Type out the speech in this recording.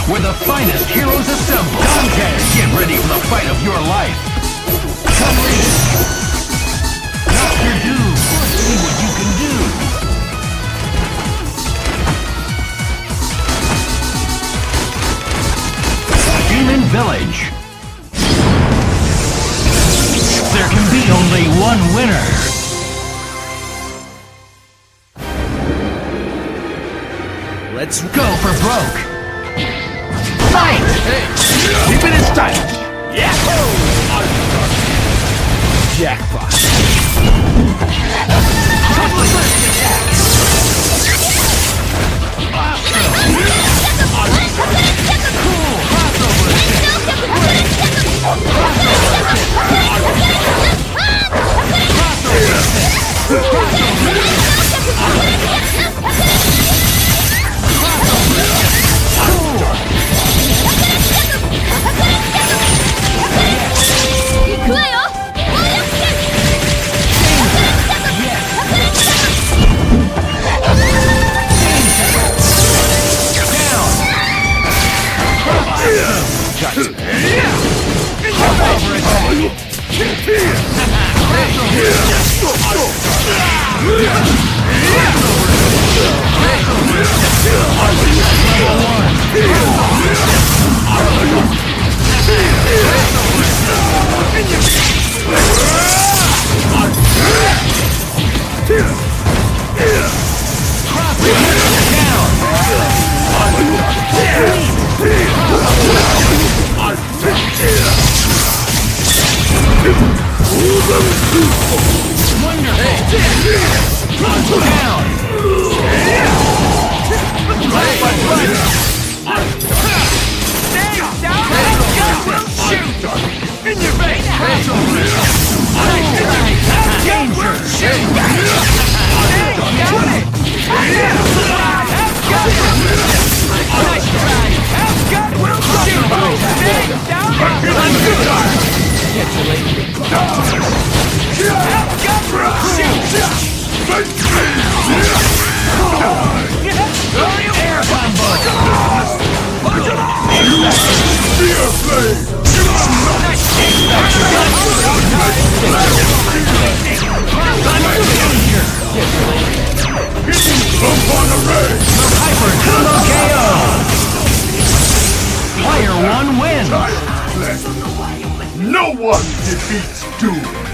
where the finest heroes assemble. Dante, get ready for the fight of your life. Unleash. Dr. Doom, let's see what you can do. Demon Village. There can be only one winner. Let's go for broke. Fight! Hey, keep it in style. Yeah! Jackpot. No one defeats Doom!